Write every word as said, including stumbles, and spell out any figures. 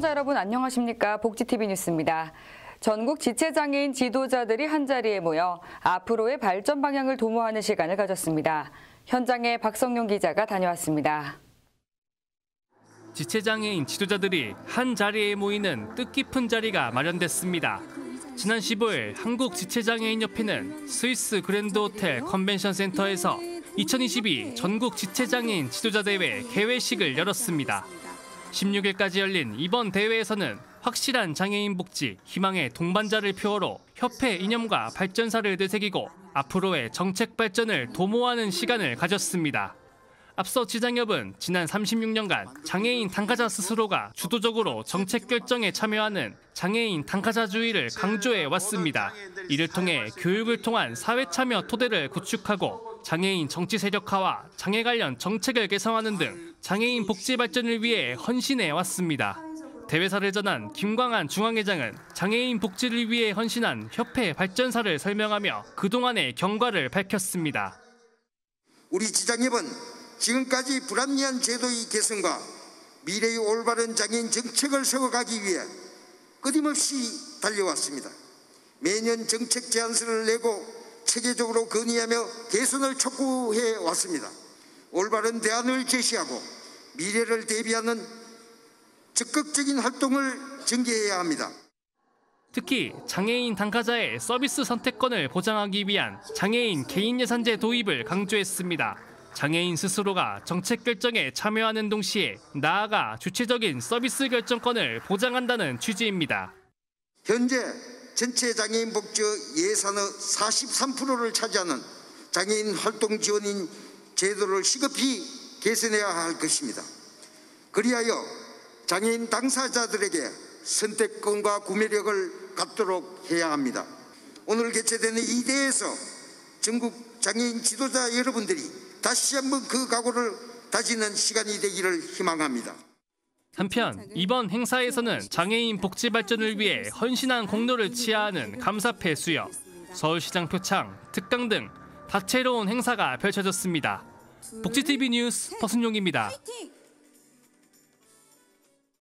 시청자 여러분 안녕하십니까? 복지티비 뉴스입니다. 전국 지체장애인 지도자들이 한자리에 모여 앞으로의 발전 방향을 도모하는 시간을 가졌습니다. 현장에 박성용 기자가 다녀왔습니다. 지체장애인 지도자들이 한자리에 모이는 뜻깊은 자리가 마련됐습니다. 지난 십오일 한국지체장애인협회는 스위스 그랜드호텔 컨벤션센터에서 이천이십이 전국 지체장애인 지도자대회 개회식을 열었습니다. 십육일까지 열린 이번 대회에서는 확실한 장애인 복지, 희망의 동반자를 표어로 협회 이념과 발전사를 되새기고 앞으로의 정책 발전을 도모하는 시간을 가졌습니다. 앞서 지장협은 지난 삼십육년간 장애인 당사자 스스로가 주도적으로 정책 결정에 참여하는 장애인 당사자주의를 강조해 왔습니다. 이를 통해 교육을 통한 사회 참여 토대를 구축하고 장애인 정치 세력화와 장애 관련 정책을 개선하는 등 장애인 복지 발전을 위해 헌신해 왔습니다. 대회사를 전한 김광한 중앙회장은 장애인 복지를 위해 헌신한 협회 발전사를 설명하며 그동안의 경과를 밝혔습니다. 우리 지장협은 지금까지 불합리한 제도의 개선과 미래의 올바른 장애인 정책을 세워가기 위해 끊임없이 달려왔습니다. 매년 정책 제안서를 내고 체계적으로 건의하며 개선을 촉구해 왔습니다. 올바른 대안을 제시하고 미래를 대비하는 적극적인 활동을 전개해야 합니다. 특히 장애인 당사자의 서비스 선택권을 보장하기 위한 장애인 개인 예산제 도입을 강조했습니다. 장애인 스스로가 정책 결정에 참여하는 동시에 나아가 주체적인 서비스 결정권을 보장한다는 취지입니다. 현재 전체 장애인 복지 예산의 사십삼 퍼센트를 차지하는 장애인 활동 지원인 제도를 시급히 개선해야 할 것입니다. 그리하여 장애인 당사자들에게 선택권과 구매력을 갖도록 해야 합니다. 오늘 개최되는 이 대회에서 전국 장애인 지도자 여러분들이 다시 한번 그 각오를 다지는 시간이 되기를 희망합니다. 한편 이번 행사에서는 장애인 복지 발전을 위해 헌신한 공로를 치하하는 감사패 수여, 서울시장 표창, 특강 등 다채로운 행사가 펼쳐졌습니다. 복지티비 뉴스 허순용입니다.